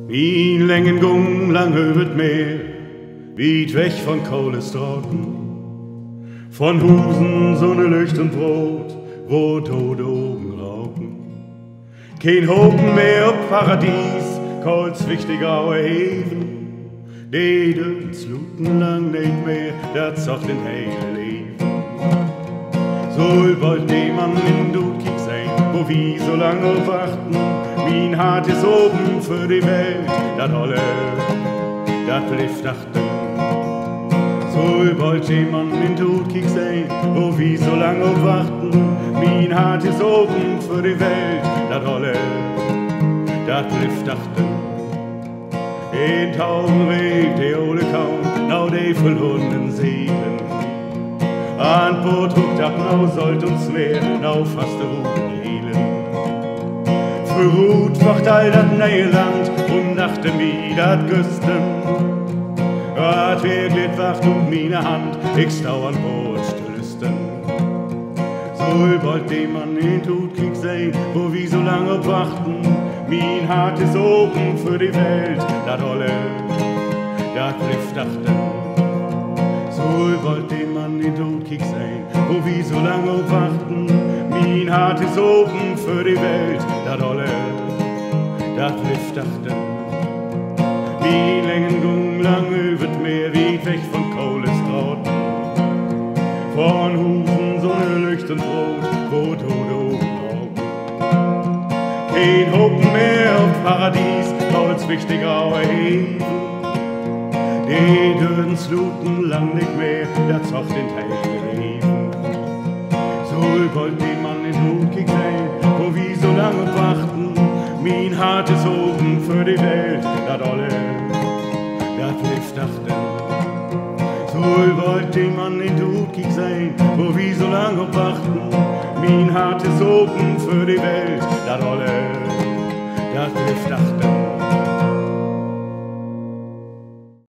Wie längen Gung lang hövet Meer, weit weg von Kohlestraten, von Husen, Sonne, Licht und Brot, wo tote Augen rauchen. Kein Hopen mehr ob Paradies, kolz wichtig graue Heven, Dede sluten lang nicht mehr, dat sagt den heile Leben. So wollt jemand in Dudkik sein, wo wir so lange warten, mein Hart ist oben für die Welt, dat alle, dat blieft achten. So wollt jemand in Dudkik sein, wo wir so lange warten, mein Hart ist oben für die Welt, dat alle, dat blieft achten. In Taubenweg, der ole kaum, nau de verlorenen Seelen. An Boot huckt ab, nau sollt uns mehr, nau fast der Ruhe hehlen. Für Ruth wacht all dat Näheland und nach dem dat Güsten. At wirklich wacht um meine Hand, ich stau an Boot stillsten. So wollt dem Mann in Dudkik sein, wo wir so lange warten. Mein Hart ist oben für die Welt, dat alle, dat blieft achten. So wollt dem Mann in Dudkik sein, wo wir so lange warten. Mein Hart ist oben für die Welt, dat alle, dat blieft achten. Wie längen Gung lang übert Meer, weit weg von Kohlestraten, von Husen, Sonne, Licht und Brot, wo tote Augen rauchen. Kein Hopen mehr auf Paradies, kolz wichtig graue Heven. Die Dürren sluten lang nicht mehr, dat zocht den heile Leben. So wollt die Mann in Dudkik sein, wo wir so lange warten. Mein Hart ist oben für die Welt, dat alle, dat blieft achten. So wollt die Mann in Dudkik sein, wo wir so lange warten. Mein Hart ist oben für die Welt, dat alle,